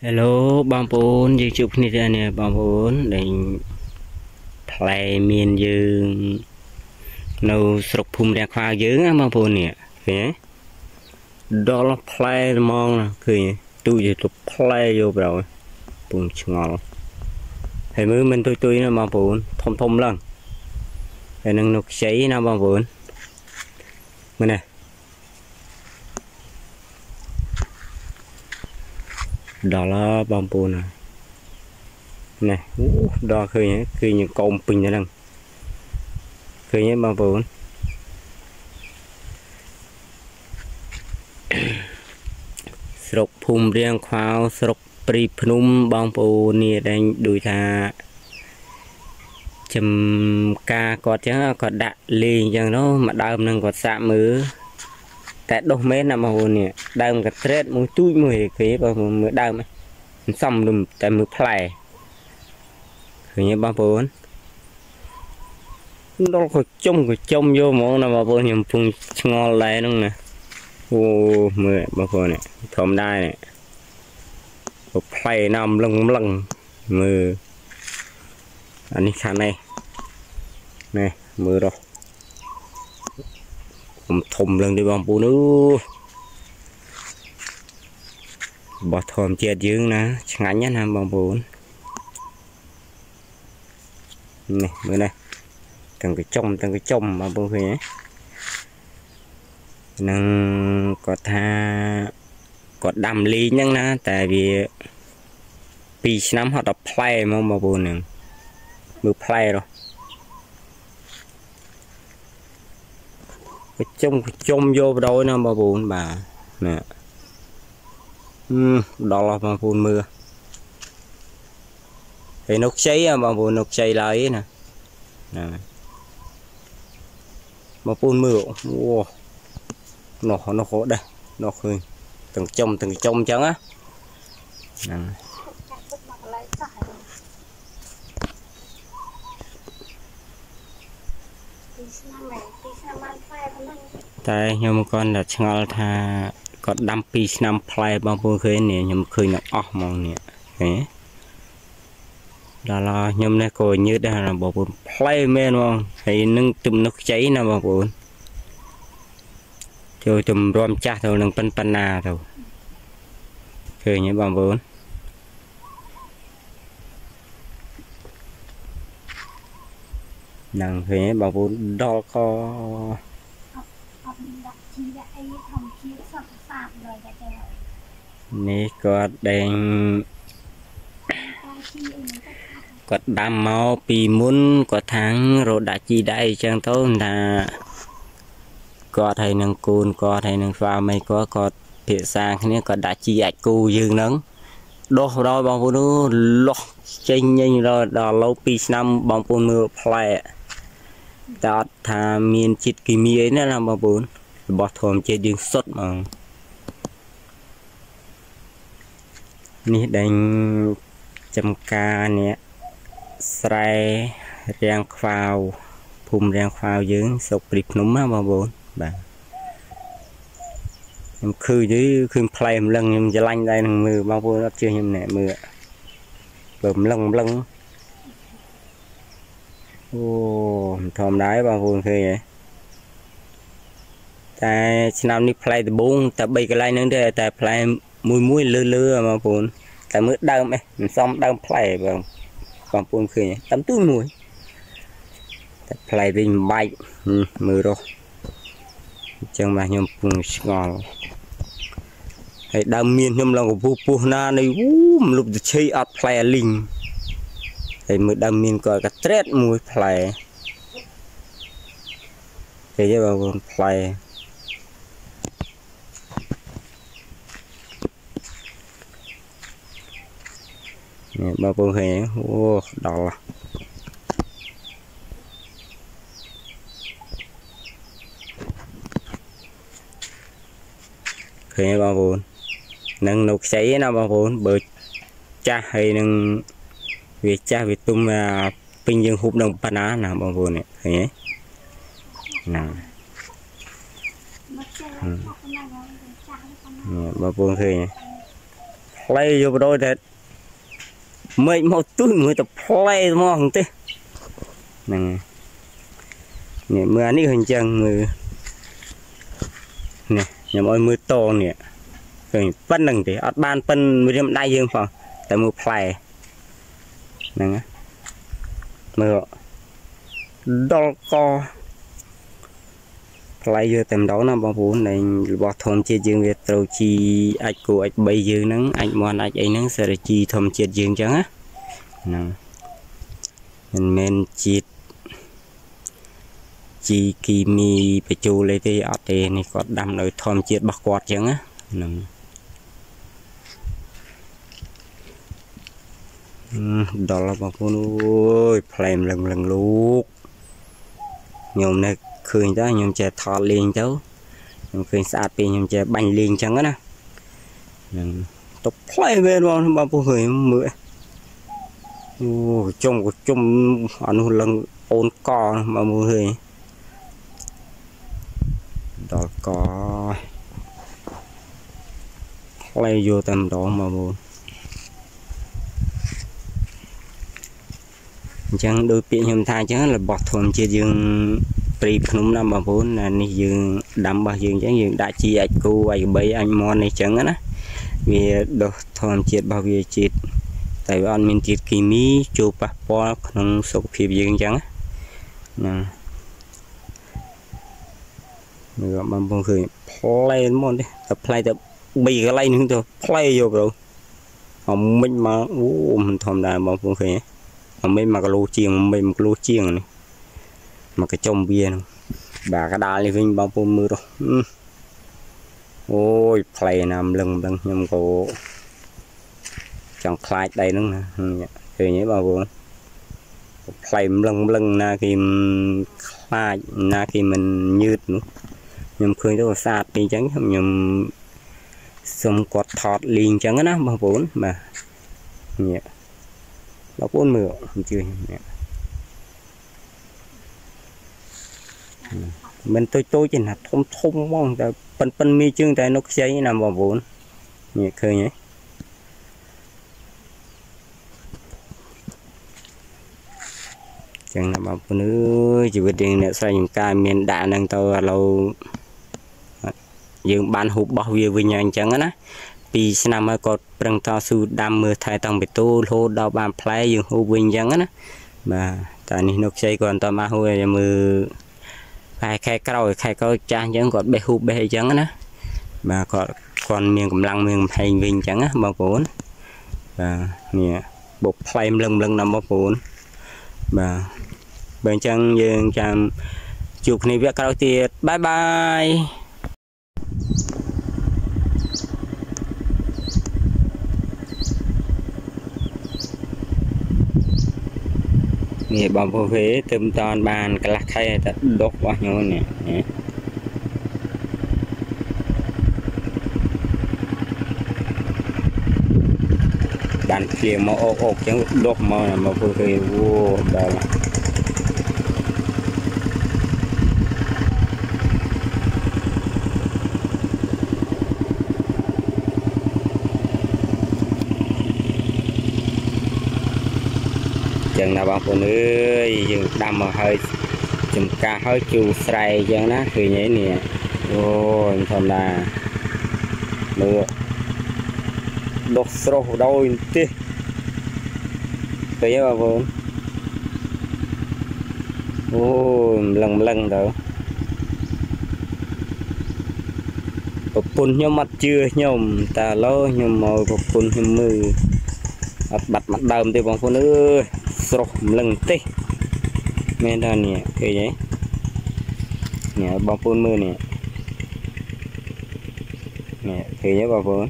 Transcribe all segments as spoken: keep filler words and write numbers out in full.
Hello បងប្អូនយើងជួបគ្នាទៀតនេះបងប្អូនដែលផ្លែមានយើងនៅស្រុកភូមិរាំងខ្វាវយើងណាបងប្អូននេះឃើញទេដល់ផ្លែហ្មងឃើញទូចទៅផ្លែយកប្រោពុំឆ្ងល់ហើយមើលមិនទុយទុយណាបងប្អូនធំធំឡើងហើយនឹងនៅខ្ចីណាបងប្អូនមើលនេះដល់បងប្អូននេះអូដល់ឃើញឃើញកោមពេញទៅហ្នឹងឃើញទេបងប្អូនស្រុកភូមិរាំងខ្វាវស្រុកព្រីភ្នំបងប្អូននេះដែលដូចថាចំការគាត់ចឹងគាត់ដាក់លេងចឹងនោះមកដើមនឹងគាត់សាក់មើលតែដុះមែនណាបងប្អូននេះដើមកត្រេតមួយទូចមួយគេបងប្អូនមើលដើមសំតែមើលផ្លែឃើញទេបងប្អូនដល់ក៏ចុំក៏ចុំយកហ្មងណាបងប្អូនខ្ញុំពងឆ្ងល់ដែរហ្នឹងណាអូមើលបងប្អូននេះធម្មតានេះផ្លែណាំលឹងលឹងមើលអានេះខាងនេះនេះមើលរស់ខ្ញុំធំលឹងទេបងប្អូនអើបោះធម្មជាតិយើងណាឆ្ងាញ់ណាបងប្អូននេះមើលនេះទាំងកញ្ចុំទាំងកញ្ចុំបងប្អូនឃើញទេនឹងគាត់ថាគាត់ដាំលីងហ្នឹងណាតែវាពីរឆ្នាំហត់ដល់ផ្លែហ្មងបងប្អូនហ្នឹងមើលផ្លែរស់កញ្ចុំកញ្ចុំយកបដោយណាបងប្អូនបាទនេះដល់បងប្អូនមើលហើយនៅខ្ចីបងប្អូននៅខ្ចីឡើយណាណាបងប្អូនមើលអូនោះនោះដែរនោះឃើញទាំងចំទាំងចំអញ្ចឹងណាហ្នឹងតែខ្ញុំគាត់តែឆ្ងល់ថាគាត់ដាំពីរឆ្នាំផ្លែបងប្អូនឃើញនេះខ្ញុំឃើញដល់អស់ហ្មងនេះឃើញដល់ខ្ញុំនេះក៏ញើសដែរបងប្អូនផ្លែមែនហ្មងហើយនឹងទំនុកខ្ចីណាបងប្អូនចូលជំរាំចាស់ទៅនឹងប៉ិនប៉ាណាទៅឃើញទេបងប្អូនហ្នឹងឃើញទេបងប្អូនដល់ក៏នេះគាត់ដែងគាត់ដាំមកពីមុនគាត់ថាងរត់ដាក់ជីដែរអញ្ចឹងទៅថាគាត់ហើយនឹងកូនគាត់ហើយនឹងស្វាមីគាត់គាត់ភាសាគ្នាគាត់ដាក់ជីអាចគូយើងហ្នឹងដោះដល់បងប្អូនលោះចេញញញដល់ដល់ឡូវពីរឆ្នាំបងប្អូនមើលផ្លែតើអត់ថាមានជាតិគីមីអីណាបងប្អូនរបស់ធម្មជាតិយើងសុទ្ធហ្មងនេះដែលចំការនេះស្រែរាំងខ្វាវភូមិរាំងខ្វាវយើងស្រុកព្រីភ្នំណាបងប្អូនបាទខ្ញុំឃើញទេឃើញផ្លែម្លឹងខ្ញុំច្រឡាញ់ដែរនឹងមើលបងប្អូនអត់ជឿខ្ញុំណែមើលបើម្លឹងម្លឹងអូធម្មតាបងប្អូនឃើញទេតែឆ្នាំនេះផ្លែដំបងតែបីកន្លែងហ្នឹងទេតែផ្លែមួយមួយលឺលឺបងប្អូនតែមើលដើមឯងមិនសមដើមផ្លែបងបងប្អូនឃើញទេតាមទូមួយតែផ្លែវិញមិនបាច់មើលរស់អញ្ចឹងបាទខ្ញុំពងឆ្ងល់ហើយដើមមានខ្ញុំឡើងកពុះពុះណានៃអូមលុបទៅឈីអត់ផ្លែលីងហើយមើលដើមមានក៏កត្រេតមួយផ្លែឃើញទេបងប្អូនផ្លែនេះបងប្អូនឃើញអូដល់ឃើញបងប្អូននឹងនៅខ្ចីណាបងប្អូនបើចាស់ហើយនឹងវាចាស់វាទុំពេញយើងហូបនឹងប៉ុណ្ណាណាបងប្អូននេះឃើញទេណាបងប្អូនឃើញ play vô đôi thế mấy một túi người tập play mà không thế nè nè mưa ní hình chân người nè nhà mọi mưa to nè rồi phân đằng thì ở ban phân mới đem đai dương phòng tại mưa play nè mưa đo co play vô tầm đó nó bao phủ này bỏ thôn chia dương việt rồi chi ai của ai bây giờ nắng anh mòn ai ấy nắng sẽ chi thôn chia dương chẳng á nè mình men chi chi kimi bị chu lấy thì ở đây này có đâm nơi thôn chia bạc quạt chẳng á nè đó là bao phủ ôi play lần lần lúc nhôm này khơi đó nhôm chè thọt liền cháu nhôm khơi sạt pin nhôm chè bành liền chẳng á nè tập play về luôn bao nhiêu người mưa trong của trong anh lần ôn co mà mua người đó có play vô tầm đó mà mua chẳng đôi biển nhôm thay chứ là bọt thôn chia dương pri phun năm ba bốn là này dương đâm bao dương chẳng dương đại chi ai cô ai bấy anh mòn này chẳng á vì đồ thôn chia bao nhiêu chia tại vì anh mình chia kimi chụp pa po không sốc phim dương chẳng nè người bạn bông khơi play món đi tập play tập bị cái lay nữa thôi play vô rồi ông mình mà u mình thầm đà bạn bông khơi mình mà cái lô chiên mình một lô chiên này mà cái trong bia này. Bà cái đá lên vinh bao nhiêu mưa rồi ừ. Ôi play nằm lưng lưng nhưng cô chẳng play đây nữa nè thì nhớ bao nhiêu play lưng lưng na khi play na khi mình nhớt nữa nhưng khơi đó sạt đi trắng không nhưng xong quạt thọt liền trắng á bao vốn mà nhẹ bao vốn mưa chưa nhẹ mình tôi tôi chỉ là thông thông mong tại phân phân mi chương tại nó xây nằm vào vốn nhẹ khơi nhé chẳng là bao phụ nữ chỉ biết tiền để xoay những cái miền đạn đang tàu lâu dương ban hụt bao nhiêu với nhau chẳng á vì năm mới có bằng to su đam mưa thay tông bị tu hô đào bàn play dương hô vinh chẳng á mà tại này nó xây còn tao mà hô mưa khai khai cầu khai cầu cha chẳng còn bê hụt bê chẳng á mà còn còn miền cầm lăng miền hành vinh chẳng á bao vốn và nè bộ play lưng lưng nằm bao vốn và bên chân dương chạm chụp này việc cao tiệt bye bye nè bao phố Huế tôm toàn bàn cái lạc hay ta đốt bao nhiêu nè bàn kia mà ốc ốc chẳng đốt mà mà phố Huế vô đây chừng nào bạn phụ nữ dừng đâm mà hơi chùm ca hơi chu sài cho nóคือnhảy nè ôi thầm là mưa đốt sâu đôi tê thấy không bạn ôi lần lần đó phun nhom mặt chưa nhom ta lo nhom mồi phun nhom mưa bật mặt đầm thì bạn phụ nữ sọc lần tê men đó nè cái nhé nè bao phun mưa nè nè cái nhé bao phun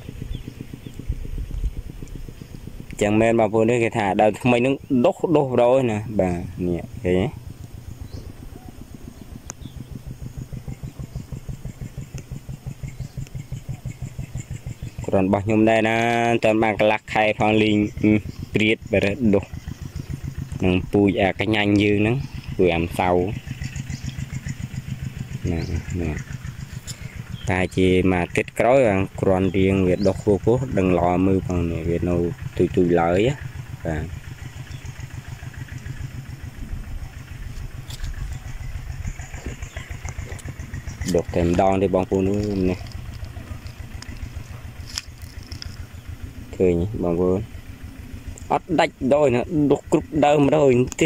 chẳng men bao phun đấy cái thả đầu mấy nó đốt đốt đôi nè bà nè cái nhé còn bao nhiêu đây nè toàn bằng lạc khai phong linh priết về đục nâng pui à cái nhanh như nó vừa làm sau nè nè ta chỉ mà kết ក្រោយអាគ្រាន់រៀងវាដុសពោះពោះដឹងល្អមើលផងនេះវានៅទុយទុយឡើយបាទដុសតែម្ដងទេបងប្អូននេះឃើញបងប្អូនអត់ដាច់ដោយណាដុសគ្រប់ដើមដោយទេ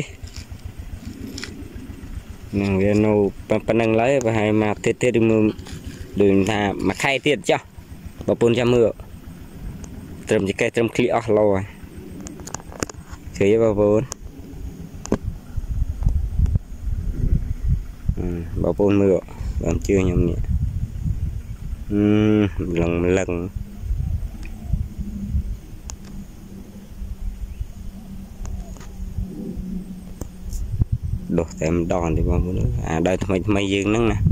នឹងវានៅប៉ុណ្្នឹងឡើយប្រហែលមកទៀតទៀតមើលដូចថាមួយខែទៀតចុះបងប្អូនចាំមើលត្រឹមចកេះត្រឹមឃ្លីអស់ឡូហើយឃើញបងប្អូនបងប្អូនមើលបងជឿខ្ញុំនេះអឺលឹងលឹងដុសតែម្ដងទេបងប្អូនអាដើមថ្មីថ្មីយើងហ្នឹងណា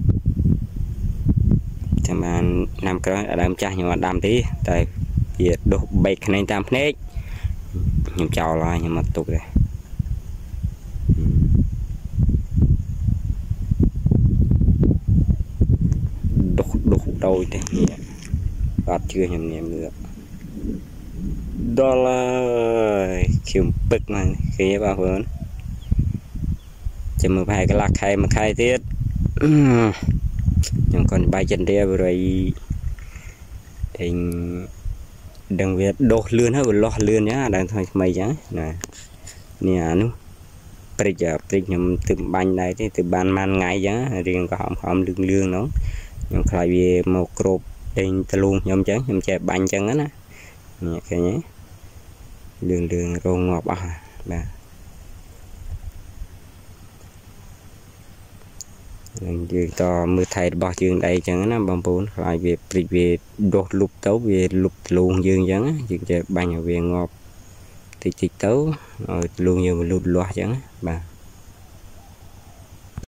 ចាំបានឆ្នាំក្រោយដើមចាស់ខ្ញុំអត់ដាំទេតែវាដុសបែកខ្នែងតាមភ្នែកខ្ញុំចោលហើយខ្ញុំអត់ទុកទេដុសដុសដោយទេនេះអត់ជឿខ្ញុំនេះមើលដល់ហើយខ្ញុំពឹកហ្នឹងឃើញទេបងប្អូនចាំមើលប្រហែលកន្លះខែមួយខែទៀតខ្ញុំcònបាយចិនទេបរិយតែដឹងវាដុសលឿនហើយវាលាស់លឿនចឹងអាដើមថ្មីថ្មីចឹងណានេះអានោះព្រិចព្រិចខ្ញុំទិញបាញ់ដែរទេទិញបានមួយថ្ងៃចឹងរៀងក៏ហមហមលឿងលឿងហ្នឹងខ្ញុំខ្លាចវាមកគ្របដេញតលូងខ្ញុំចឹងខ្ញុំចេះបាញ់ចឹងណានេះឃើញទេលឿងលឿងរងងាប់អស់បាទយើងតមើលថែរបស់យើងដែរចឹងណាបងប្អូនខ្លាចវាព្រិចវាដុសលុបទៅវាលុបលូងយើងចឹងយើងចេះបាញ់ឲ្យវាងាប់តិចតិចទៅឲ្យលូងយើងវាលូតលាស់ចឹងបាទ